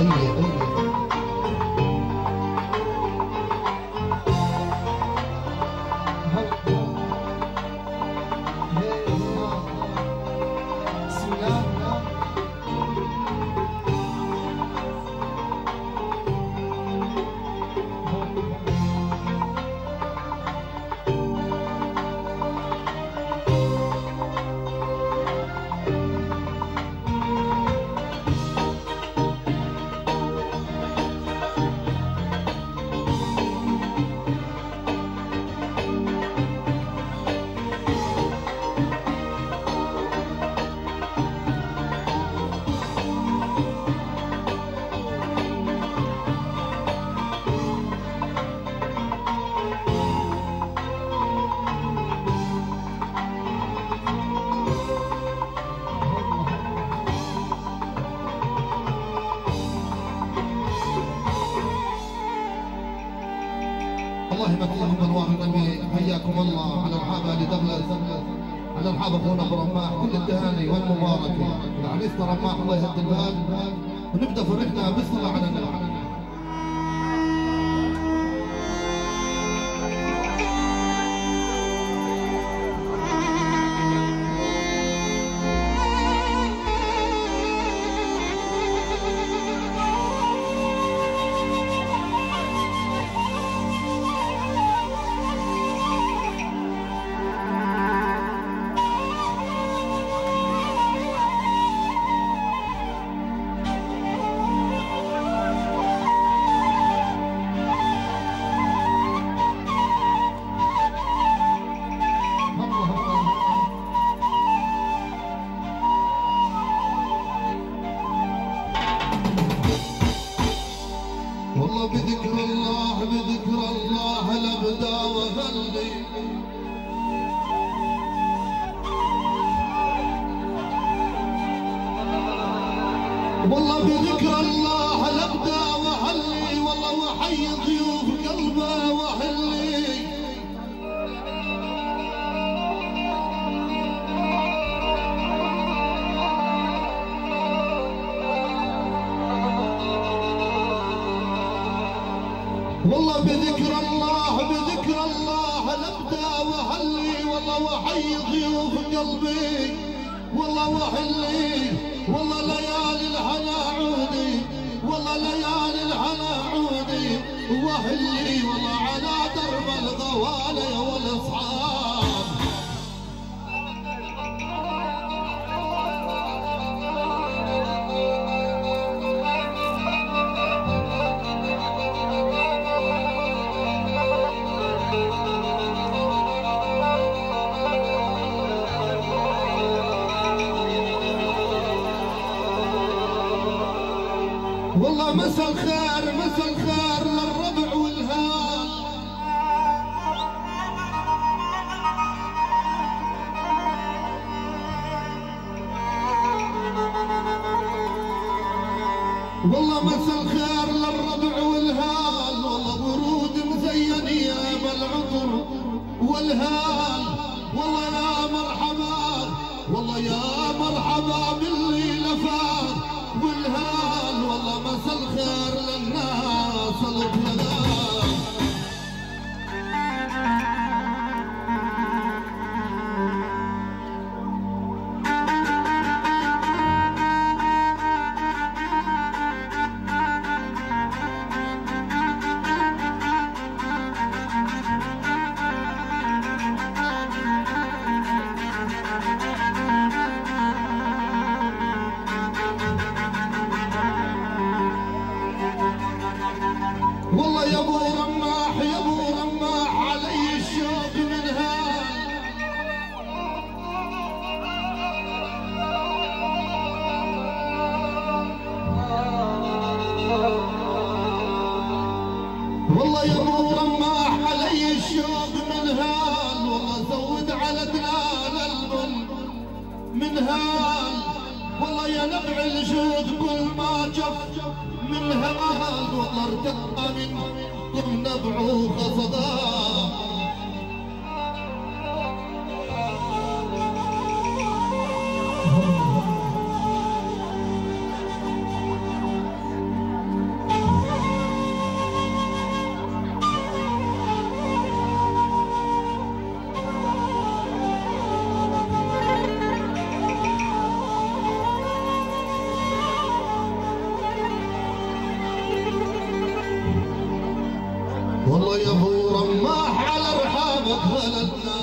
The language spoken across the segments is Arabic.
الله يمكنكم الواحد النبي. حياكم الله على الحابة لدغلس، على الحابة اخونا ابو رماح، كل التهاني والمباركة لعريسنا رماح. الله يهدي البال ونبدا فرحنا بالصلاة على النبي. والله بذكر الله بذكر الله لابدا واغني، والله بذكر الله لابدا واهلي، والله وحي ضيوف قلبه واهلي. والله بذكر الله بذكر الله لابدا واهلي، والله وحي ضيوف قلبي والله واهلي. والله ليالي الهنا عودي، والله ليالي الهنا عودي واهلي، والله على درب الغوالي والاصحاب. والله مسا الخير مسا الخير للربع والهال، والله مسا الخير للربع والهال. والله ورود مزين يا بالعطر والهال، والله يا مرحبا والله يا مرحبا باللي لفات والهال. والله مسا الخير للناس الفلان. والله يا ابو رماح يا ابو رماح علي الشوق من هال. والله يا ابو رماح علي الشوق من هال. والله زود على دلال البن من هال. والله يا نبع الجود كل ما جف من هال. والله ارتقى من نبعه خصدان. والله يا ابو رماح على رحابك هللنا.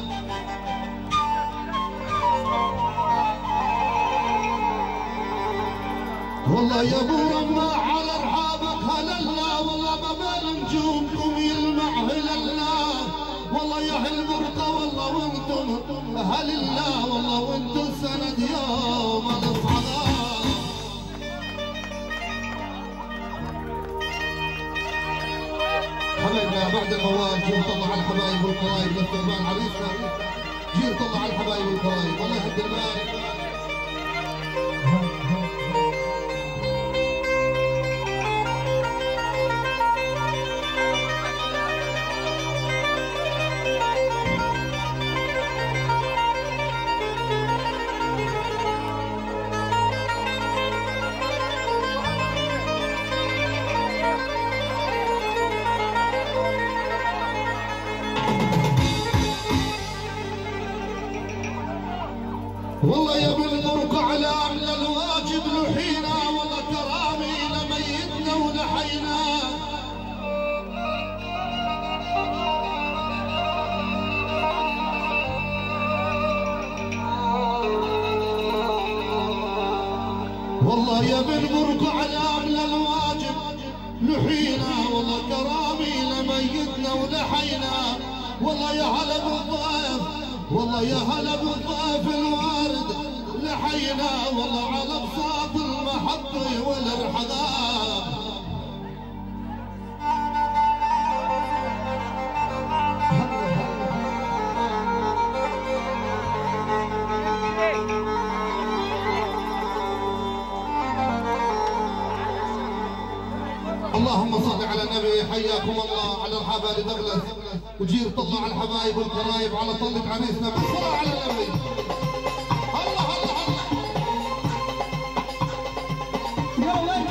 والله يا ابو رماح على رحابك هللنا. والله ما بين نجومكم يلمع هللنا. والله يا اهل برقه والله وانتم اهل الله. والله وانتم سند يوم الصلاه. حبايبنا بعد الموال جيل طلع على الحبايب والقرايب لاستقبال عريسنا. جيل طلع على الحبايب والقرايب. والله يهد المال. والله يا ابن على عمل الواجب لحينا. والله كرامي لميتنا ولحينا. والله يا ابن على عمل الواجب لحينا. والله كرامي لميتنا ولحينا. والله يا هلا بالضيف. والله يا هلا بالضيف الوارد لحينا. والله على بساط المحبة والارحام. اللهم صل على النبي. حياكم الله على رحاب ال دغلس. وجير طلع على الحبايب والقرايب على طلة عريسنا بالصلاة على النبي. الله الله الله. يا ويلك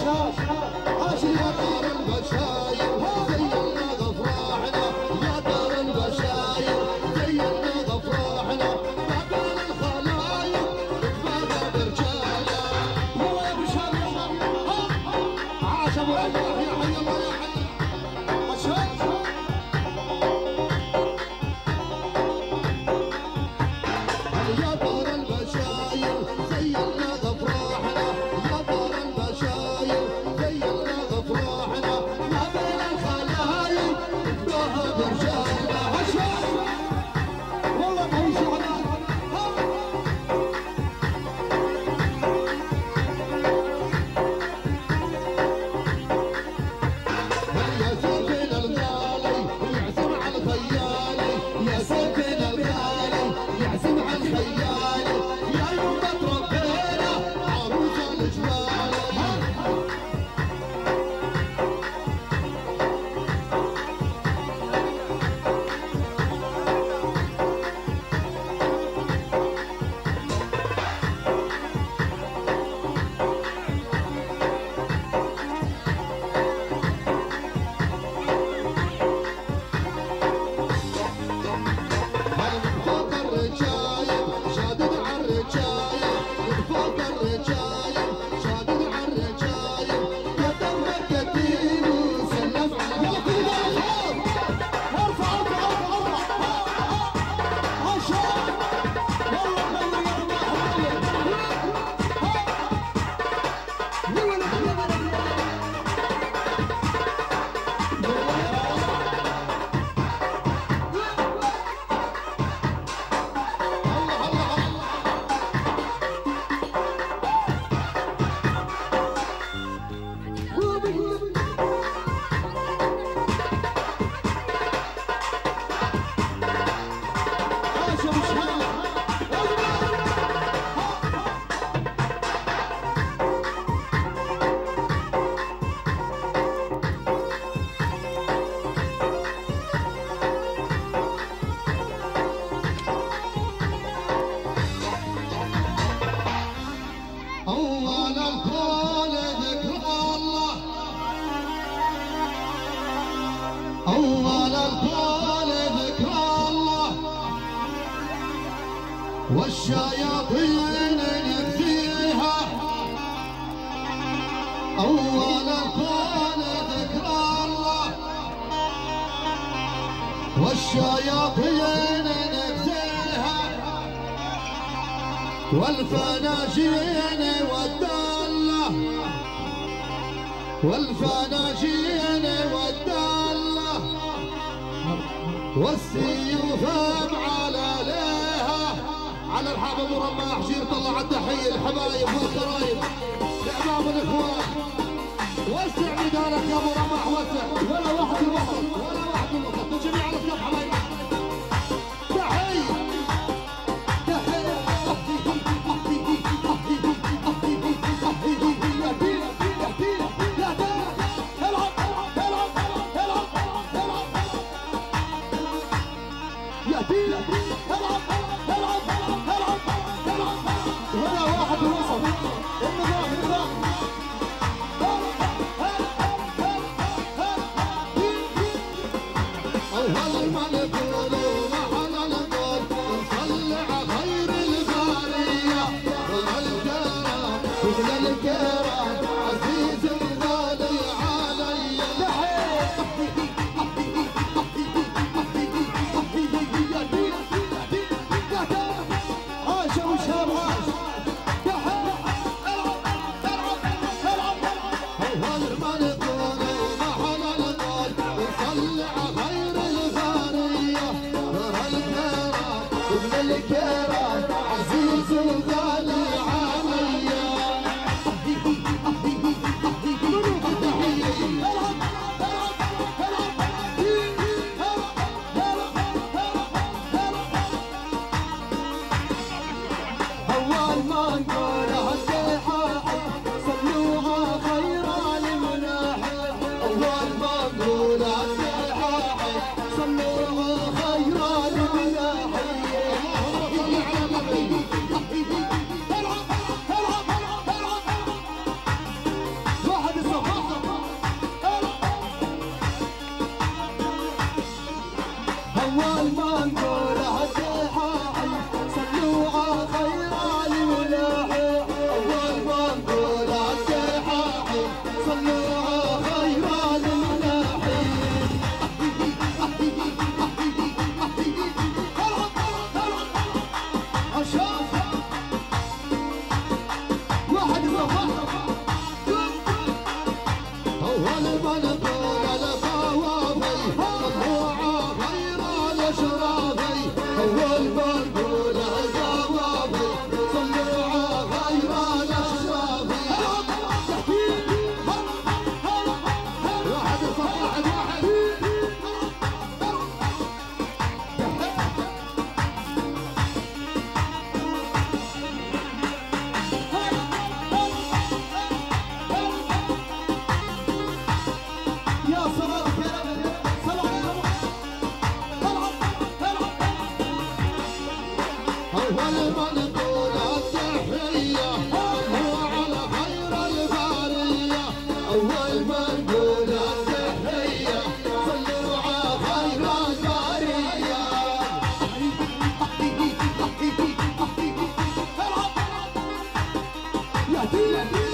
والشياطين نفسيها أول الكون ذكر الله والشياطين نفسيها والفناجين والدالة والفناجين والدالة والسيوف على الحاب ابو رماح جير طلع التحيه الحبايب والقرايب لاعمام الاخوان. وسع ميدانك يا ابو رماح وسع ولا واحد الوسط ولا واحد الوسط الجميع على السطح حبايب. تحيه الكرام عزيز وغالي عليا تحيه